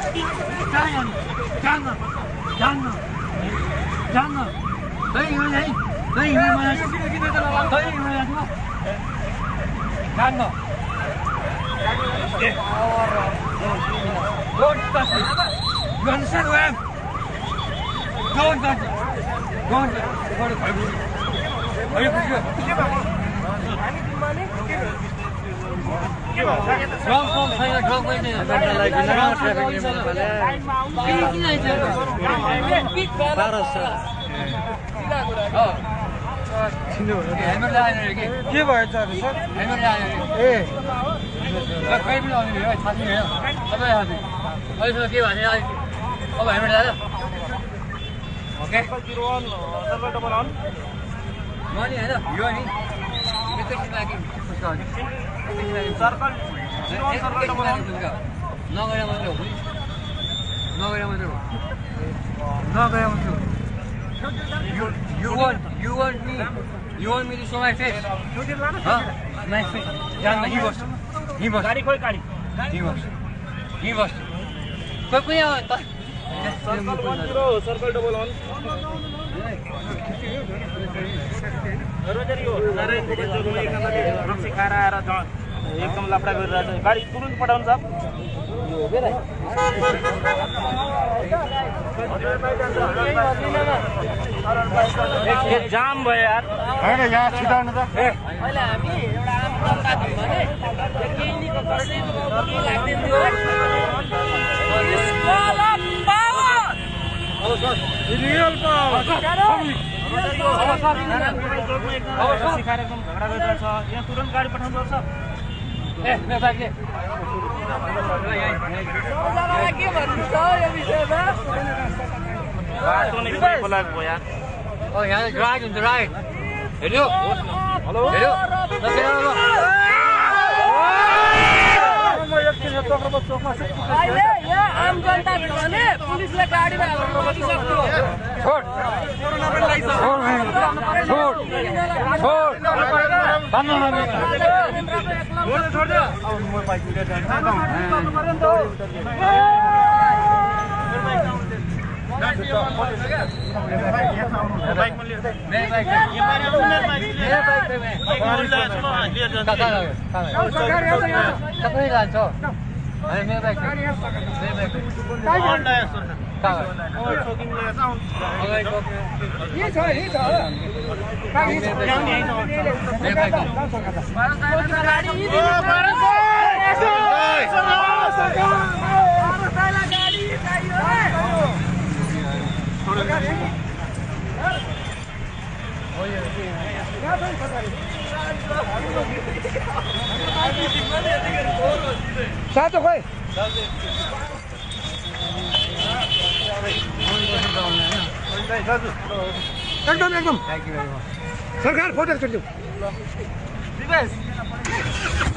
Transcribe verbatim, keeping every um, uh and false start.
जान्न जान्न जान्न खै हिँड्दै खै हिँड्दै मलाई खै हिँड्दै जान्न Don't touch me. You understand who I am? Don't touch me. Don't touch me. Are you sure? Wrong phone, say that wrong way. Bharat sir. Oh. Helmet ल्याएर के के भयो सर सर हेलमेट ल्याएर ए ल खै पनि आउने हो छाती हो सबै हाते अहिले के भने अब हेलमेट ल्याएर ओके सर्कल डबल अन मनी हैन यो नि एकैछिन लागि सर्कल सर्कल डबल अन नगरे मात्र हो नगरे मात्र हो नगरे मात्र हो You, you want, you want me, you want me to show my face? Huh? My face. Janna, he was, he was. Gari koi gari. He was, he was. Koi koi awa ta. Circle one zero, circle double on. Rojari ho. Sare bachchaharu ek namले रक्सी खाएर आएर एकदम लापडा गरिरहेछ गाडी तुरुन्त पठाउनु छ जाम भयो यार हैन यहाँ छिटाउनु त अहिले हामी एउटा आम जनता थियौं भने केही नि कसैको के लाग्दैन थियो अब सर रियल पावर अब सर सिकाएर एकदम झगडा गरिरहेछ यहाँ तुरुन्त गाडी पठाउनु पर्छ ए मेरो बाइकले के भन्नु छ यो विषयमा बाटो नै बोलाएको हो यार ओ यहाँ right in the right hello hello hello अहिले यहाँ आम जनता थियो भने पुलिसले गाडीमा हाल्नु सक्थ्यो छोड कोरोना पनि लागिसक्यो छोड छोड भन्नु न छोड छोड दे अब म बाइक लिएर जान्छु गर्नु पर्यो नि त बाइक पनि लिएर मेरो बाइक यो पारे आउनु मेरो बाइक मेरो बाइक बाइक लिएर जान्छु कता सबै जान्छ अरे मेरो बाइक मेरो बाइक ऑन लायो सर का ओ चोकिङ लिएर जाऊ अगाडि यही छ यही छ कागी छ मेरो बाइक गाडी यही दिनु पर्छ सरकारलाई गाडी चाहियो छोडो गाडी हो यो यहाँ पनि सरकारी सातो खोइ एकदम एकदम सरकार फोटो खिच्नु